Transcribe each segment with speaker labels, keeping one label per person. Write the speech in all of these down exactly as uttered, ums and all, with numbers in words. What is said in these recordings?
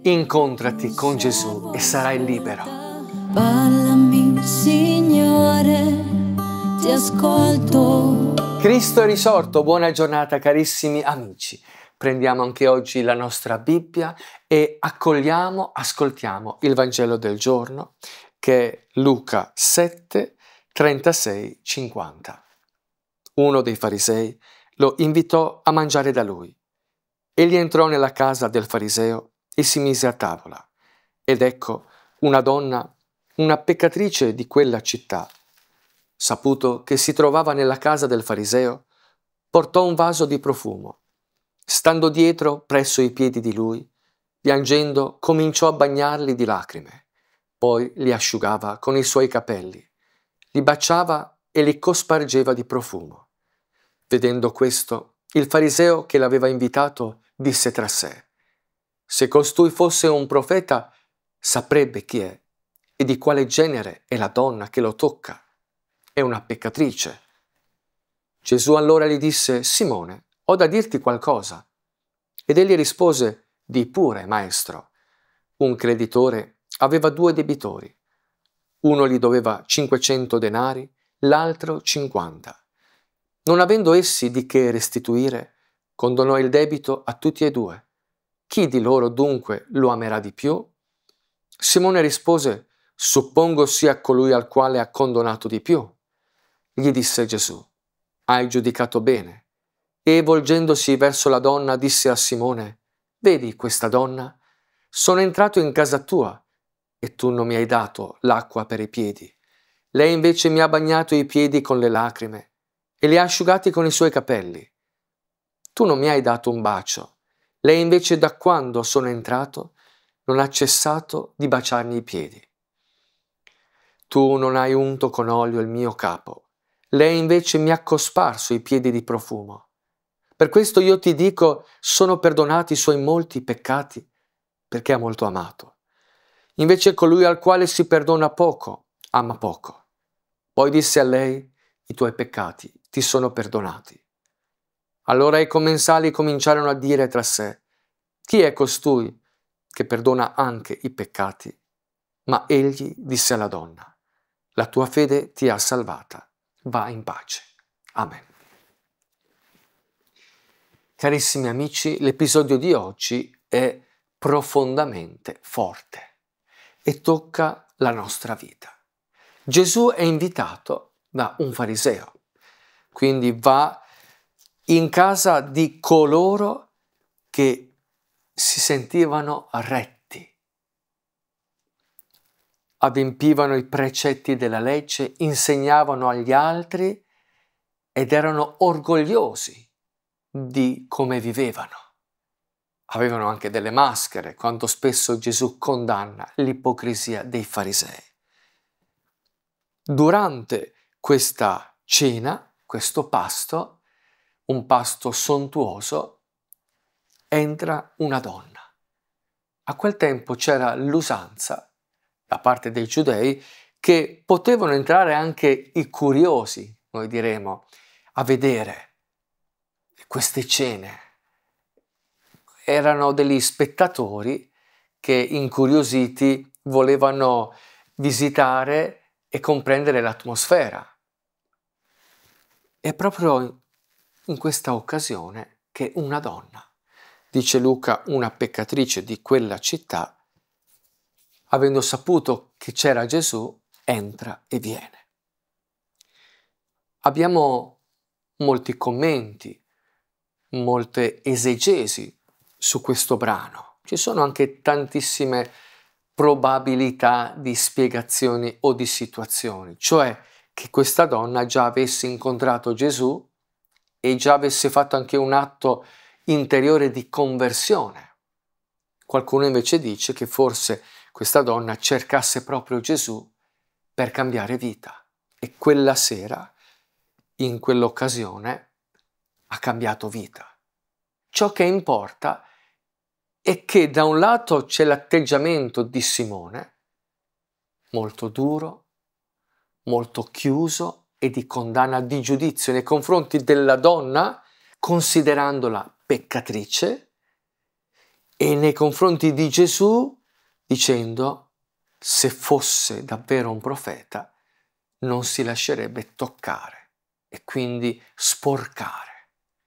Speaker 1: Incontrati con Gesù e sarai libero.
Speaker 2: Parlami, Signore, ti ascolto.
Speaker 1: Cristo è risorto, buona giornata carissimi amici. Prendiamo anche oggi la nostra Bibbia e accogliamo, ascoltiamo il Vangelo del giorno, che è Luca sette, trentasei, cinquanta. Uno dei farisei lo invitò a mangiare da lui. Egli entrò nella casa del fariseo e si mise a tavola. Ed ecco una donna, una peccatrice di quella città, saputo che si trovava nella casa del fariseo, portò un vaso di profumo. Stando dietro presso i piedi di lui, piangendo, cominciò a bagnarli di lacrime. Poi li asciugava con i suoi capelli, li baciava e li cospargeva di profumo. Vedendo questo, il fariseo che l'aveva invitato disse tra sé: se costui fosse un profeta, saprebbe chi è e di quale genere è la donna che lo tocca. È una peccatrice. Gesù allora gli disse: Simone, ho da dirti qualcosa. Ed egli rispose: di pure, maestro. Un creditore aveva due debitori. Uno gli doveva cinquecento denari, l'altro cinquanta. Non avendo essi di che restituire, condonò il debito a tutti e due. Chi di loro dunque lo amerà di più? Simone rispose: suppongo sia colui al quale ha condonato di più. Gli disse Gesù: hai giudicato bene. E volgendosi verso la donna disse a Simone: vedi questa donna? Sono entrato in casa tua e tu non mi hai dato l'acqua per i piedi. Lei invece mi ha bagnato i piedi con le lacrime e li ha asciugati con i suoi capelli. Tu non mi hai dato un bacio. Lei invece da quando sono entrato non ha cessato di baciarmi i piedi. Tu non hai unto con olio il mio capo. Lei invece mi ha cosparso i piedi di profumo. Per questo io ti dico, sono perdonati i suoi molti peccati, perché ha molto amato. Invece colui al quale si perdona poco, ama poco. Poi disse a lei: i tuoi peccati ti sono perdonati. Allora i commensali cominciarono a dire tra sé: chi è costui che perdona anche i peccati? Ma egli disse alla donna: la tua fede ti ha salvata, va in pace. Amen. Carissimi amici, l'episodio di oggi è profondamente forte e tocca la nostra vita. Gesù è invitato da un fariseo, quindi va in casa di coloro che si sentivano retti, adempivano i precetti della legge, insegnavano agli altri ed erano orgogliosi di come vivevano. Avevano anche delle maschere, quanto spesso Gesù condanna l'ipocrisia dei farisei. Durante questa cena, questo pasto, un pasto sontuoso, entra una donna. A quel tempo c'era l'usanza, da parte dei giudei, che potevano entrare anche i curiosi, noi diremo, a vedere queste cene. Erano degli spettatori che, incuriositi, volevano visitare e comprendere l'atmosfera. È proprio in questa occasione che una donna, dice Luca, una peccatrice di quella città, avendo saputo che c'era Gesù, entra e viene. Abbiamo molti commenti, molte esegesi su questo brano. Ci sono anche tantissime probabilità di spiegazioni o di situazioni, cioè che questa donna già avesse incontrato Gesù e già avesse fatto anche un atto interiore di conversione. Qualcuno invece dice che forse questa donna cercasse proprio Gesù per cambiare vita e quella sera, in quell'occasione, ha cambiato vita. Ciò che importa è che da un lato c'è l'atteggiamento di Simone, molto duro, molto chiuso e di condanna, di giudizio nei confronti della donna, considerandola peccatrice, e nei confronti di Gesù dicendo: se fosse davvero un profeta non si lascerebbe toccare e quindi sporcare,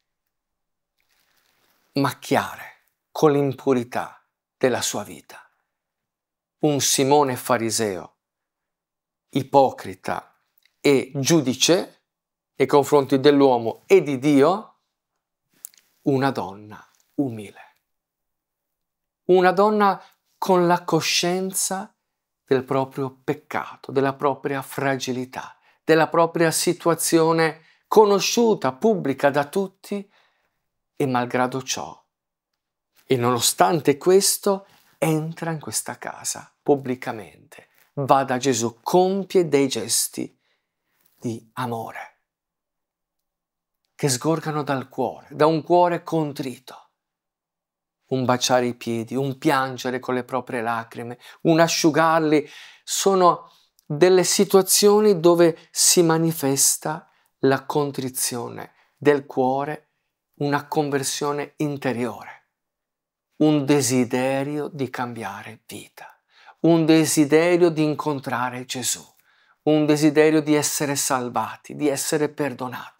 Speaker 1: macchiare con l'impurità della sua vita. Un Simone fariseo, ipocrita e giudice nei confronti dell'uomo e di Dio, una donna umile. Una donna con la coscienza del proprio peccato, della propria fragilità, della propria situazione conosciuta, pubblica da tutti, e malgrado ciò, e nonostante questo, entra in questa casa pubblicamente, va da Gesù, compie dei gesti di amore che sgorgano dal cuore, da un cuore contrito. Un baciare i piedi, un piangere con le proprie lacrime, un asciugarli, sono delle situazioni dove si manifesta la contrizione del cuore, una conversione interiore, un desiderio di cambiare vita, un desiderio di incontrare Gesù, un desiderio di essere salvati, di essere perdonati.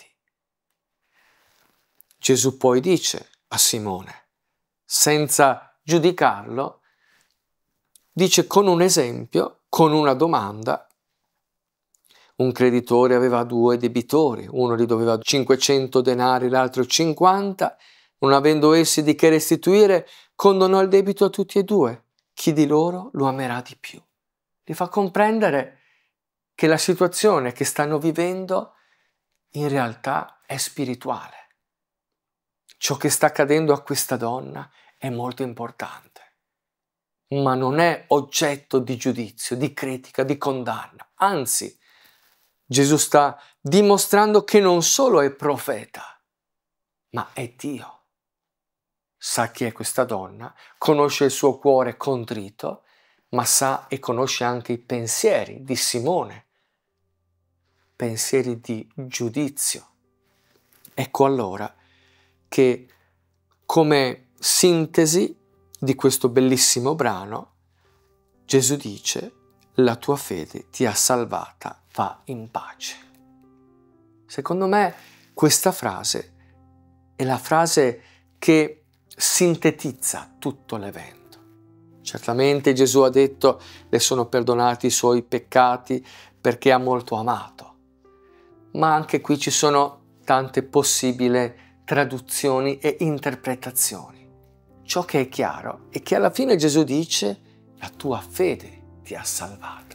Speaker 1: Gesù poi dice a Simone, senza giudicarlo, dice con un esempio, con una domanda. Un creditore aveva due debitori, uno gli doveva cinquecento denari, l'altro cinquanta, non avendo essi di che restituire, condonò il debito a tutti e due. Chi di loro lo amerà di più? Gli fa comprendere che la situazione che stanno vivendo in realtà è spirituale. Ciò che sta accadendo a questa donna è molto importante, ma non è oggetto di giudizio, di critica, di condanna. Anzi, Gesù sta dimostrando che non solo è profeta, ma è Dio. Sa chi è questa donna, conosce il suo cuore contrito, ma sa e conosce anche i pensieri di Simone, pensieri di giudizio. Ecco allora che come sintesi di questo bellissimo brano, Gesù dice: la tua fede ti ha salvata, va in pace. Secondo me questa frase è la frase che sintetizza tutto l'evento. Certamente Gesù ha detto: le sono perdonati i suoi peccati perché ha molto amato, ma anche qui ci sono tante possibili traduzioni e interpretazioni. Ciò che è chiaro è che alla fine Gesù dice: la tua fede ti ha salvato.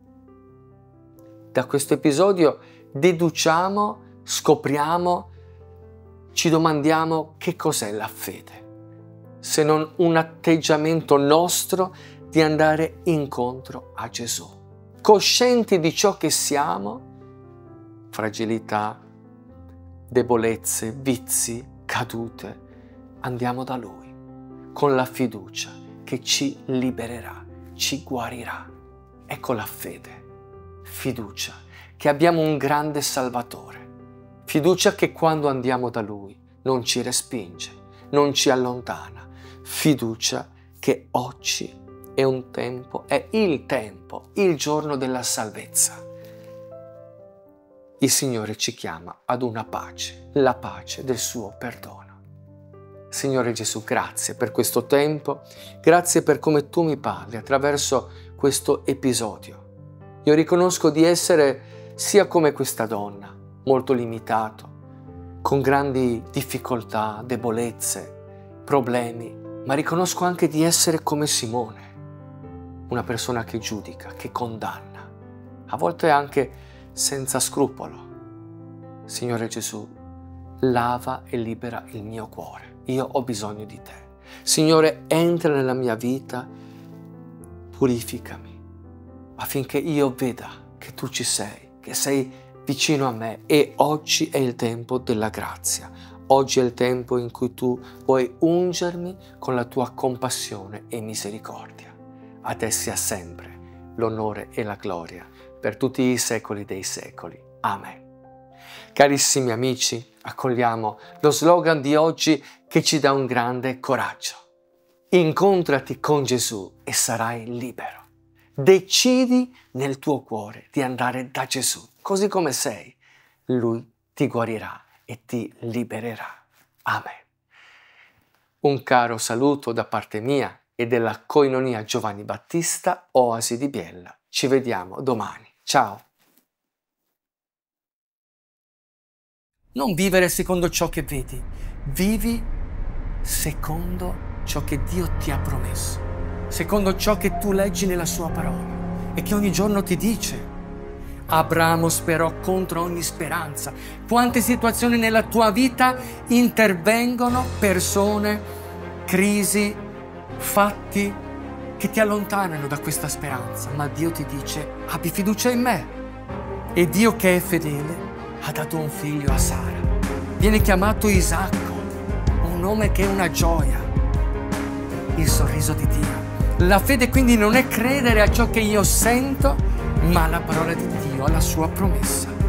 Speaker 1: Da questo episodio deduciamo, scopriamo, ci domandiamo che cos'è la fede, se non un atteggiamento nostro di andare incontro a Gesù, coscienti di ciò che siamo, fragilità, debolezze, vizi, cadute, andiamo da Lui con la fiducia che ci libererà, ci guarirà. Ecco la fede, fiducia che abbiamo un grande Salvatore, fiducia che quando andiamo da Lui non ci respinge, non ci allontana, fiducia che oggi è un tempo, è il tempo, il giorno della salvezza. Il Signore ci chiama ad una pace, la pace del suo perdono. Signore Gesù, grazie per questo tempo, grazie per come tu mi parli attraverso questo episodio. Io riconosco di essere sia come questa donna, molto limitato, con grandi difficoltà, debolezze, problemi, ma riconosco anche di essere come Simone, una persona che giudica, che condanna, a volte anche senza scrupolo. Signore Gesù, lava e libera il mio cuore. Io ho bisogno di te. Signore, entra nella mia vita, purificami, affinché io veda che tu ci sei, che sei vicino a me, e oggi è il tempo della grazia. Oggi è il tempo in cui tu vuoi ungermi con la tua compassione e misericordia. A te sia sempre l'onore e la gloria per tutti i secoli dei secoli. Amen. Carissimi amici, accogliamo lo slogan di oggi che ci dà un grande coraggio. Incontrati con Gesù e sarai libero. Decidi nel tuo cuore di andare da Gesù, così come sei. Lui ti guarirà e ti libererà. Amen. Un caro saluto da parte mia e della Koinonia Giovanni Battista, Oasi di Biella. Ci vediamo domani. Ciao. Non vivere secondo ciò che vedi, vivi secondo ciò che Dio ti ha promesso, secondo ciò che tu leggi nella sua parola e che ogni giorno ti dice. Abramo sperò contro ogni speranza. Quante situazioni nella tua vita intervengono, persone, crisi, fatti che ti allontanano da questa speranza, ma Dio ti dice: abbi fiducia in me. E Dio, che è fedele, ha dato un figlio a Sara. Viene chiamato Isacco, un nome che è una gioia, il sorriso di Dio. La fede quindi non è credere a ciò che io sento, ma alla parola di Dio, alla sua promessa.